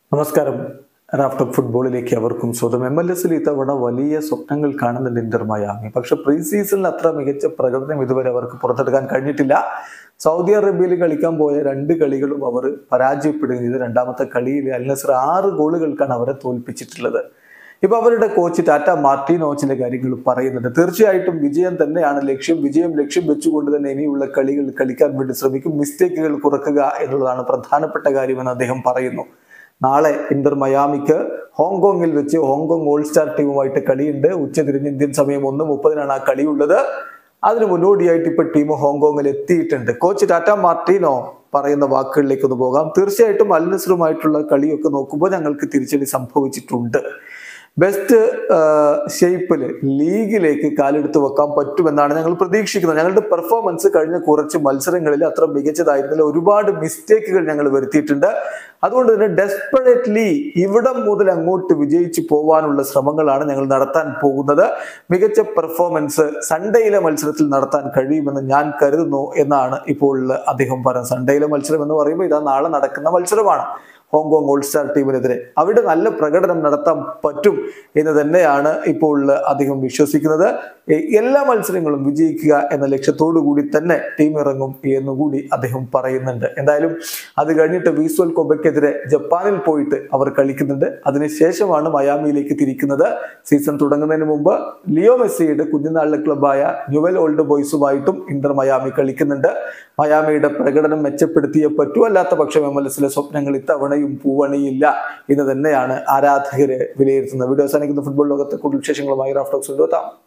നമസ്കാരം. റാഫ്റ്റർ ഫുട്ബോളിലേക്ക് അവർക്കും സ്വന്തം. MLS ഇത്തവണ വലിയ സ്വപ്നങ്ങൾ കാണുന്നുണ്ട് ഇന്റർ മയാമി. പക്ഷെ പ്രീ സീസണിൽ അത്ര മികച്ച പ്രകടനം ഇതുവരെ അവർക്ക് പുറത്തെടുക്കാൻ കഴിഞ്ഞിട്ടില്ല. സൗദി അറേബ്യയിൽ കളിക്കാൻ പോയ 2 കളികളും അവർ പരാജയപ്പെടുകയും രണ്ടാമത്തെ കളിയിൽ അൽ നസർ 6 ഗോളുകൾക്കാണ് അവരെ തോൽപ്പിച്ചിട്ടുള്ളത്. ഇപ്പൊ അവരുടെ കോച്ച് ടാറ്റ മാർട്ടിനോ ചില കാര്യങ്ങൾ പറയുന്നുണ്ട്. തീർച്ചയായിട്ടും വിജയം തന്നെയാണ് ലക്ഷ്യം. ലക്ഷ്യം വെച്ചുകൊണ്ട് തന്നെ ഇനിയുള്ള കളികൾ കളിക്കാൻ വേണ്ടി ശ്രമിക്കും. മിസ്റ്റേക്കുകൾ കുറക്കുക എന്നുള്ളതാണ് പ്രധാനപ്പെട്ട കാര്യമെന്ന് അദ്ദേഹം പറയുന്നു. നാളെ ഇന്റർ മയാമിക്ക് ഹോങ്കോങ്ങിൽ വെച്ച് ഹോങ്കോങ് ഓൾ സ്റ്റാർ ടീമുമായിട്ട് കളിയുണ്ട്. ഉച്ചതിരിഞ്ഞ് ഇന്ത്യൻ സമയം 1:30 ആ കളിയുള്ളത്. അതിന് മുന്നോടിയായിട്ട് ഇപ്പൊ ടീം ഹോങ്കോങ്ങിൽ എത്തിയിട്ടുണ്ട്. കോച്ച് ടാറ്റ മാർട്ടിനോ പറയുന്ന വാക്കുകളിലേക്ക് ഒന്ന് പോകാം. തീർച്ചയായിട്ടും അൽ നസറുമായിട്ടുള്ള കളിയൊക്കെ നോക്കുമ്പോൾ ഞങ്ങൾക്ക് തിരിച്ചടി സംഭവിച്ചിട്ടുണ്ട്. ബെസ്റ്റ് ഷേപ്പില് ലീഗിലേക്ക് കാലെടുത്ത് വെക്കാൻ പറ്റുമെന്നാണ് ഞങ്ങൾ പ്രതീക്ഷിക്കുന്നത്. ഞങ്ങളുടെ പെർഫോമൻസ് കഴിഞ്ഞ കുറച്ച് മത്സരങ്ങളിൽ അത്ര മികച്ചതായിരുന്നില്ല. ഒരുപാട് മിസ്റ്റേക്കുകൾ ഞങ്ങൾ വരുത്തിയിട്ടുണ്ട്. അതുകൊണ്ട് തന്നെ ഡെസ്പറേറ്റ്ലി ഇവിടം മുതൽ അങ്ങോട്ട് വിജയിച്ചു പോവാനുള്ള ശ്രമങ്ങളാണ് ഞങ്ങൾ നടത്താൻ പോകുന്നത്. മികച്ച പെർഫോമൻസ് സൺഡേയിലെ മത്സരത്തിൽ നടത്താൻ കഴിയുമെന്ന് ഞാൻ കരുതുന്നു എന്നാണ് ഇപ്പോൾ അദ്ദേഹം പറയുന്നത്. സൺഡേയിലെ മത്സരം എന്ന് പറയുമ്പോൾ ഇതാ നാളെ നടക്കുന്ന മത്സരമാണ് ഹോങ്കോങ് ഓൾ സ്റ്റാർ ടീമിനെതിരെ. അവിടെ നല്ല പ്രകടനം നടത്താൻ പറ്റും എന്ന് തന്നെയാണ് ഇപ്പോൾ അദ്ദേഹം വിശ്വസിക്കുന്നത്. എല്ലാ മത്സരങ്ങളും വിജയിക്കുക എന്ന ലക്ഷ്യത്തോടു കൂടി തന്നെ ടീം ഇറങ്ങും എന്നുകൂടി അദ്ദേഹം പറയുന്നുണ്ട്. എന്തായാലും അത് കഴിഞ്ഞിട്ട് വിസ്വൽ കൊബയ്ക്കെതിരെ ജപ്പാനിൽ പോയിട്ട് അവർ കളിക്കുന്നുണ്ട്. അതിനുശേഷമാണ് മയാമിയിലേക്ക് തിരിക്കുന്നത്. സീസൺ തുടങ്ങുന്നതിന് മുമ്പ് ലിയോ മെസ്സിയുടെ കുഞ്ഞുനാളിലെ ക്ലബായ ന്യൂവൽ ഓൾഡ് ബോയ്സുമായിട്ടും ഇന്റർ മയാമി കളിക്കുന്നുണ്ട്. മയാമിയുടെ പ്രകടനം മെച്ചപ്പെടുത്തിയേ പറ്റൂ. അല്ലാത്ത പക്ഷം MLS സ്വപ്നങ്ങൾ ഇത്തവണയും പൂവണിയില്ല എന്ന് തന്നെയാണ് ആരാധകരെ വിലയിരുത്തുന്നത്. വീഡിയോ അവസാനിക്കുന്ന ഫുട്ബോൾ ലോകത്തെ കൂടുതൽ വിശേഷങ്ങളുമായി റാഫ്റ്റോക്സ് എത്താം.